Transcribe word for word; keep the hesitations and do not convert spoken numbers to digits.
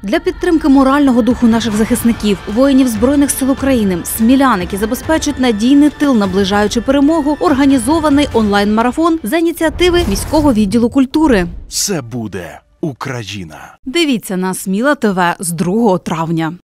Для підтримки морального духу наших захисників, воїнів Збройних сил України, смілян, які забезпечують надійний тил, наближаючи перемогу, організований онлайн-марафон за ініціативи міського відділу культури. Це буде Україна. Дивіться на Сміла ТВ з другого травня.